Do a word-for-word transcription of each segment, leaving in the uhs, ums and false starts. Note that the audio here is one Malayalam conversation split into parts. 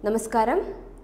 നമസ്കാരം.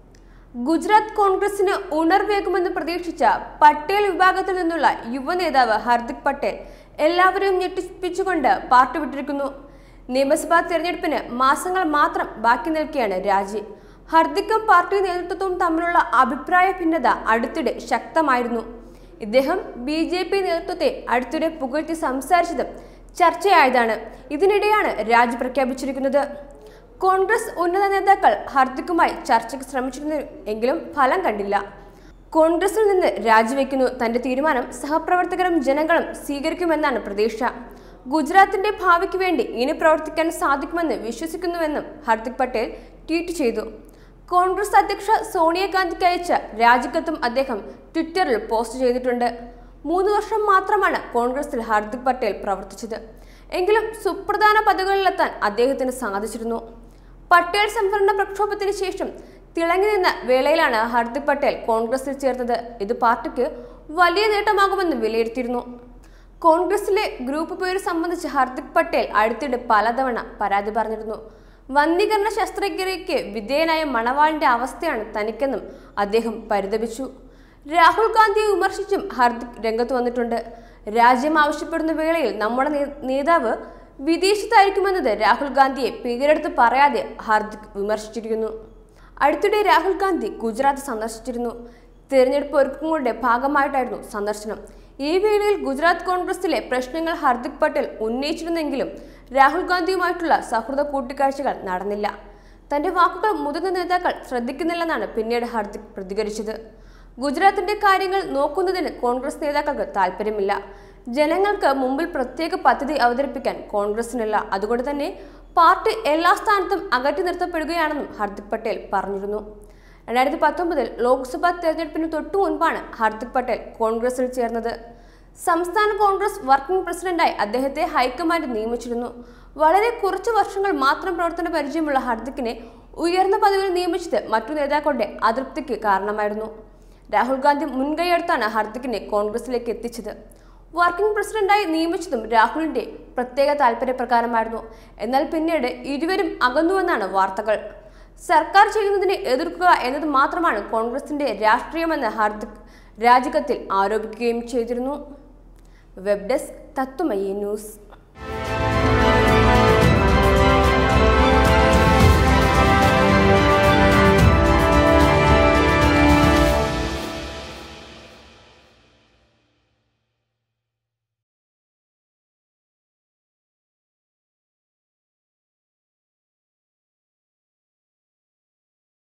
ഗുജറാത്ത് കോൺഗ്രസിന് ഉണർവേകുമെന്ന് പ്രതീക്ഷിച്ച പട്ടേൽ വിഭാഗത്തിൽ നിന്നുള്ള യുവനേതാവ് ഹർദിക് പട്ടേൽ എല്ലാവരെയും ഞെട്ടിപ്പിച്ചുകൊണ്ട് പാർട്ടി വിട്ടിരിക്കുന്നു. നിയമസഭാ തെരഞ്ഞെടുപ്പിന് മാസങ്ങൾ മാത്രം ബാക്കി നിൽക്കെയാണ് രാജി. ഹർദിക്കും പാർട്ടി നേതൃത്വവും തമ്മിലുള്ള അഭിപ്രായ ഭിന്നത അടുത്തിടെ ശക്തമായിരുന്നു. ഇദ്ദേഹം ബി ജെ പി നേതൃത്വത്തെ അടുത്തിടെ പുകഴ്ത്തി സംസാരിച്ചതും ചർച്ചയായതാണ്. ഇതിനിടെയാണ് രാജി പ്രഖ്യാപിച്ചിരിക്കുന്നത്. കോൺഗ്രസ് ഉന്നത നേതാക്കൾ ഹർദിക്കുമായി ചർച്ചയ്ക്ക് ശ്രമിച്ചിരുന്നു, എങ്കിലും ഫലം കണ്ടില്ല. കോൺഗ്രസിൽ നിന്ന് രാജിവെക്കുന്നു. തന്റെ തീരുമാനം സഹപ്രവർത്തകരും ജനങ്ങളും സ്വീകരിക്കുമെന്നാണ് പ്രതീക്ഷ. ഗുജറാത്തിന്റെ ഭാവിക്ക് വേണ്ടി ഇനി പ്രവർത്തിക്കാൻ സാധിക്കുമെന്ന് വിശ്വസിക്കുന്നുവെന്നും ഹർദിക് പട്ടേൽ ട്വീറ്റ് ചെയ്തു. കോൺഗ്രസ് അധ്യക്ഷ സോണിയാഗാന്ധിക്ക് അയച്ച രാജിക്കത്തും അദ്ദേഹം ട്വിറ്ററിൽ പോസ്റ്റ് ചെയ്തിട്ടുണ്ട്. മൂന്ന് വർഷം മാത്രമാണ് കോൺഗ്രസിൽ ഹർദിക് പട്ടേൽ പ്രവർത്തിച്ചത്, എങ്കിലും സുപ്രധാന പദവികളിലെത്താൻ അദ്ദേഹത്തിന് സാധിച്ചിരുന്നു. പട്ടേൽ സംവരണ പ്രക്ഷോഭത്തിന് ശേഷം തിളങ്ങി നിന്ന വേളയിലാണ് ഹർദിക് പട്ടേൽ കോൺഗ്രസിൽ ചേർന്നത്. ഇത് പാർട്ടിക്ക് വലിയ നേട്ടമാകുമെന്ന് വിലയിരുത്തിയിരുന്നു. കോൺഗ്രസിലെ ഗ്രൂപ്പ് പേര് സംബന്ധിച്ച് ഹർദിക് പട്ടേൽ അടുത്തിടെ പലതവണ പരാതി പറഞ്ഞിരുന്നു. വന്ധീകരണ ശസ്ത്രക്രിയയ്ക്ക് വിധേയനായ മണവാളിന്റെ അവസ്ഥയാണ് തനിക്കെന്നും അദ്ദേഹം പരിതപിച്ചു. രാഹുൽ ഗാന്ധിയെ വിമർശിച്ചും ഹർദിക് രംഗത്ത് വന്നിട്ടുണ്ട്. രാജ്യം ആവശ്യപ്പെടുന്ന വേളയിൽ നമ്മുടെ നേതാവ് വിദേശത്തായിരിക്കുമെന്നത് രാഹുൽ ഗാന്ധിയെ പേരെടുത്ത് പറയാതെ ഹർദിക് വിമർശിച്ചിരിക്കുന്നു. അടുത്തിടെ രാഹുൽ ഗാന്ധി ഗുജറാത്ത് സന്ദർശിച്ചിരുന്നു. തിരഞ്ഞെടുപ്പ് ഒരുക്കങ്ങളുടെ ഭാഗമായിട്ടായിരുന്നു സന്ദർശനം. ഈ വേളയിൽ ഗുജറാത്ത് കോൺഗ്രസിലെ പ്രശ്നങ്ങൾ ഹർദിക് പട്ടേൽ ഉന്നയിച്ചിരുന്നെങ്കിലും രാഹുൽ ഗാന്ധിയുമായിട്ടുള്ള സൗഹൃദ കൂട്ടിക്കാഴ്ചകൾ നടന്നില്ല. തന്റെ വാക്കുകൾ മുതിർന്ന നേതാക്കൾ ശ്രദ്ധിക്കുന്നില്ലെന്നാണ് പിന്നീട് ഹർദിക് പ്രതികരിച്ചത്. ഗുജറാത്തിന്റെ കാര്യങ്ങൾ നോക്കുന്നതിന് കോൺഗ്രസ് നേതാക്കൾക്ക് താല്പര്യമില്ല. ജനങ്ങൾക്ക് മുമ്പിൽ പ്രത്യേക പദ്ധതി അവതരിപ്പിക്കാൻ കോൺഗ്രസിനില്ല. അതുകൊണ്ട് തന്നെ പാർട്ടി എല്ലാ സ്ഥാനത്തും അകറ്റി നിർത്തപ്പെടുകയാണെന്നും ഹർദിക് പട്ടേൽ പറഞ്ഞിരുന്നു. രണ്ടായിരത്തി പത്തൊമ്പതിൽ ലോക്സഭാ തെരഞ്ഞെടുപ്പിന് തൊട്ടു മുൻപാണ് ഹർദിക് പട്ടേൽ കോൺഗ്രസിൽ ചേർന്നത്. സംസ്ഥാന കോൺഗ്രസ് വർക്കിംഗ് പ്രസിഡന്റായി അദ്ദേഹത്തെ ഹൈക്കമാൻഡ് നിയമിച്ചിരുന്നു. വളരെ കുറച്ചു വർഷങ്ങൾ മാത്രം പ്രവർത്തന പരിചയമുള്ള ഹർദിക്കിനെ ഉയർന്ന പദവിയിൽ നിയമിച്ചത് മറ്റു നേതാക്കളുടെ അതൃപ്തിക്ക് കാരണമായിരുന്നു. രാഹുൽ ഗാന്ധി മുൻകൈയെടുത്താണ് ഹർദിക്കിനെ കോൺഗ്രസിലേക്ക് എത്തിച്ചത്. വർക്കിംഗ് പ്രസിഡന്റായി നിയമിച്ചതും രാഹുലിന്റെ പ്രത്യേക താല്പര്യപ്രകാരമായിരുന്നു. എന്നാൽ പിന്നീട് ഇരുവരും അകന്നുവെന്നാണ് വാർത്തകൾ. സർക്കാർ ചെയ്യുന്നതിനെ എതിർക്കുക എന്നത് മാത്രമാണ് കോൺഗ്രസിന്റെ രാഷ്ട്രീയമെന്ന് ഹർദിക് രാജിക്കത്തിൽ ആരോപിക്കുകയും ചെയ്തിരുന്നു. Web desk Tatwamayi news.